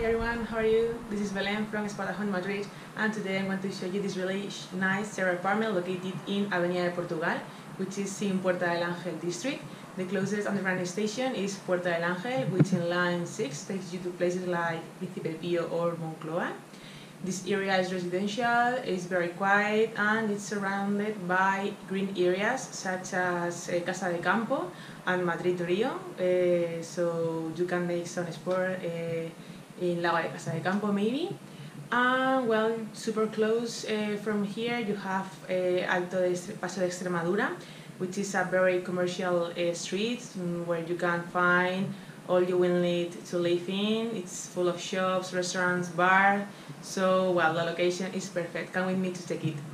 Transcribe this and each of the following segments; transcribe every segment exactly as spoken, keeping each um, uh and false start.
everyone, how are you? This is Belén from Espadajón, Madrid, and today I'm going to show you this really nice terrace apartment located in Avenida de Portugal, which is in Puerta del Ángel district. The closest underground station is Puerta del Ángel, which in line six takes you to places like Príncipe Pío or Moncloa. This area is residential, it's very quiet, and it's surrounded by green areas such as uh, Casa de Campo and Madrid Rio. Uh, so you can make some sport uh, in Lago de Casa de Campo maybe. And well, super close uh, from here you have uh, Alto de Paso de Extremadura, which is a very commercial uh, street where you can find all you will need to live in. It's full of shops, restaurants, bars. So well, the location is perfect. Come with me to take it.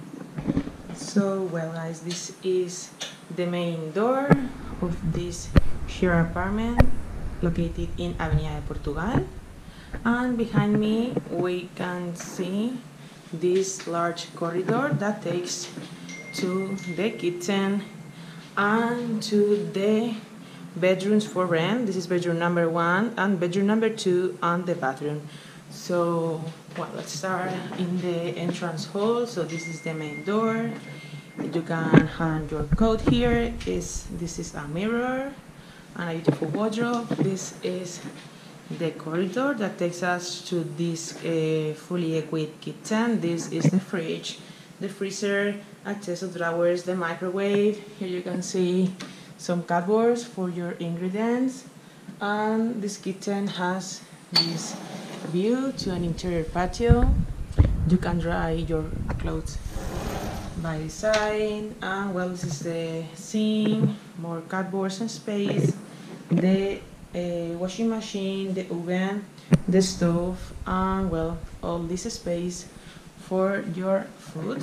So well guys, this is the main door of this share apartment located in Avenida de Portugal. And behind me we can see this large corridor that takes to the kitchen and to the bedrooms for rent. This is bedroom number one and bedroom number two and the bathroom. So well, let's start in the entrance hall. So this is the main door. You can hang your coat here. Is this is a mirror and a beautiful wardrobe. This is the corridor that takes us to this uh, fully equipped kitchen. This is the fridge, the freezer, a chest of drawers, the microwave. Here you can see some cupboards for your ingredients, and this kitchen has this view to an interior patio. You can dry your clothes by the side, and well, this is the sink, more cupboards and space, the uh, washing machine, the oven, the stove, and well, all this space for your food.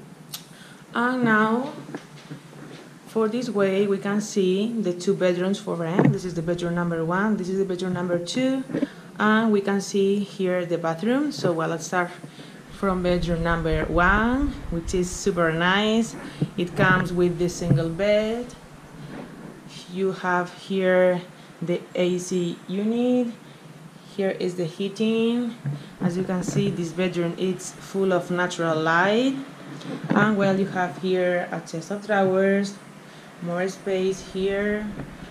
And now for this way we can see the two bedrooms for rent. This is the bedroom number one, this is the bedroom number two, and we can see here the bathroom. So well, let's start from bedroom number one, which is super nice. It comes with the single bed. You have here the A C unit. Here is the heating. As you can see, this bedroom is full of natural light. And well, you have here a chest of drawers, more space here,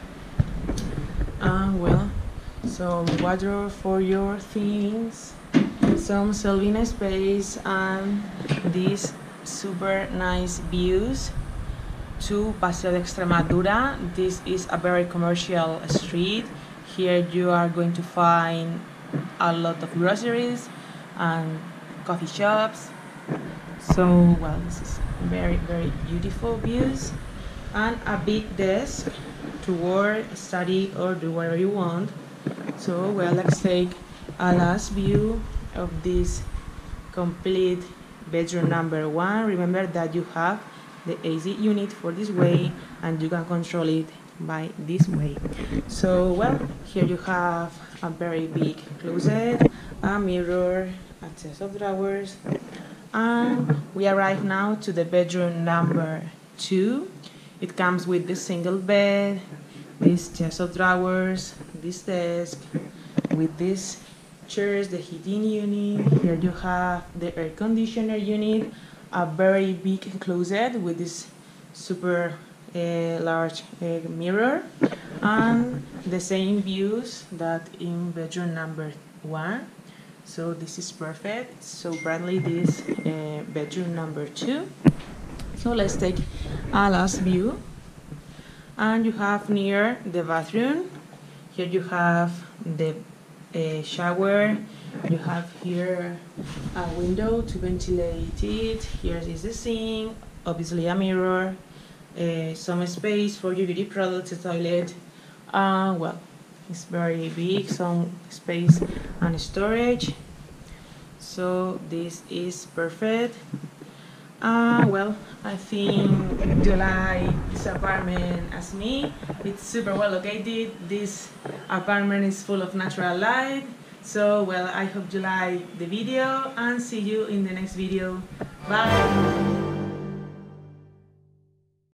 and well, some wardrobe for your things, some shelving space, and these super nice views to Paseo de Extremadura. This is a very commercial street. Here you are going to find a lot of groceries and coffee shops. So well, this is very very beautiful views, and a big desk to work, study, or do whatever you want. So well, let's take a last view of this complete bedroom number one. Remember that you have the A C unit for this way, and you can control it by this way. So well, here you have a very big closet, a mirror, a chest of drawers, and we arrive now to the bedroom number two. It comes with the single bed, this chest of drawers, this desk, with these chairs, the heating unit. Here you have the air conditioner unit, a very big closet with this super uh, large uh, mirror, and the same views that in bedroom number one. So this is perfect. So brightly this uh, bedroom number two. So let's take a last view, and you have near the bathroom. Here you have the uh, shower. You have here a window to ventilate it. Here is the sink, obviously a mirror, uh, some space for your beauty products, a toilet. Uh, well, it's very big, some space and storage. So this is perfect. Uh, well, I think you like this apartment as me. It's super well located. This apartment is full of natural light. So well, I hope you like the video, and see you in the next video. Bye!